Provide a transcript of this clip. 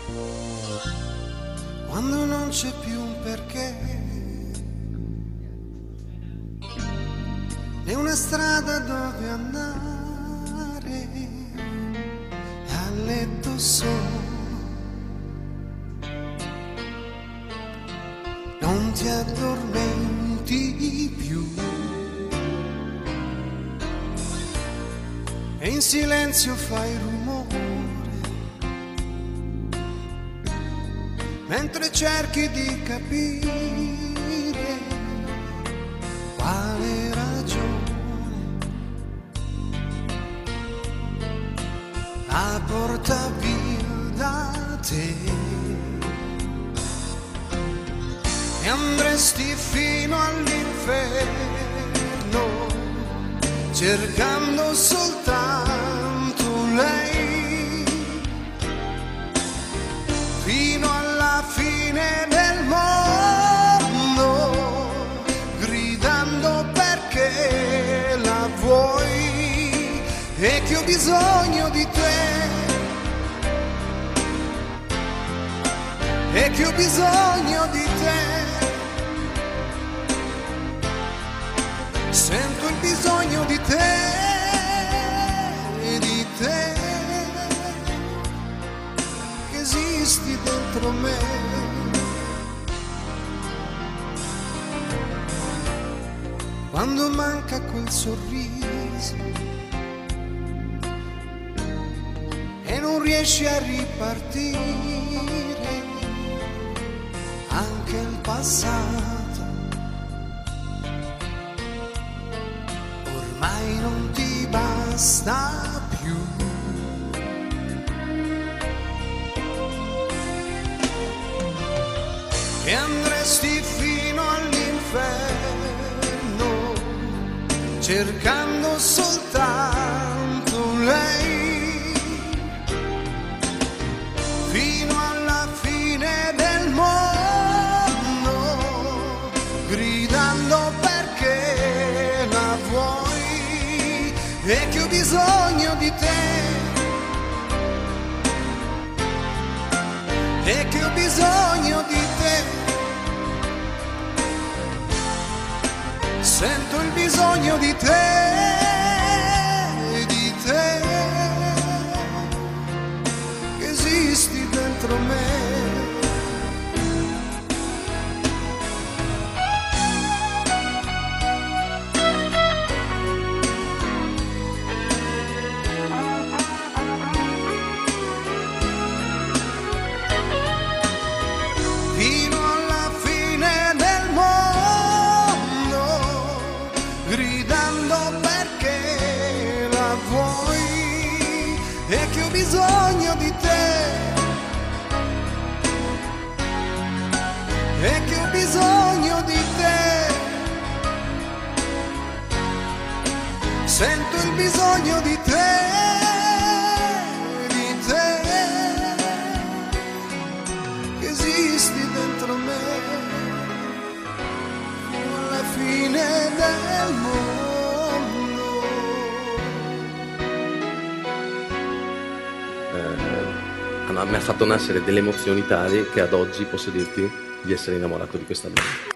quando non c'è più un perché, né una strada dove andare, a letto solo, non ti addormenti più, e in silenzio fai rumore, mentre cerchi di capire quale ragione la porta via da te, e andresti fino all'inferno cercando soltanto lei, fino alla fine del mondo, gridando perché la vuoi e che ho bisogno di te, e che ho bisogno di te, sento il bisogno di te, di te, che esisti dentro me. Quando manca quel sorriso e non riesci a ripartire, anche il passato ormai non ti basta più. E andresti fino all'inferno cercando soltanto lei, fino alla fine del mondo, gridando perché la vuoi e che ho bisogno di te, e che ho bisogno di te, sento il bisogno di te, che esisti dentro me. Fino alla fine del mondo, gridando perché la vuoi e che ho bisogno di te, e che ho bisogno di te, sento il bisogno di te, che esisti dentro me, fino alla fine del mondo. Mi ha fatto nascere delle emozioni tali che ad oggi posso dirti di essere innamorato di questa band.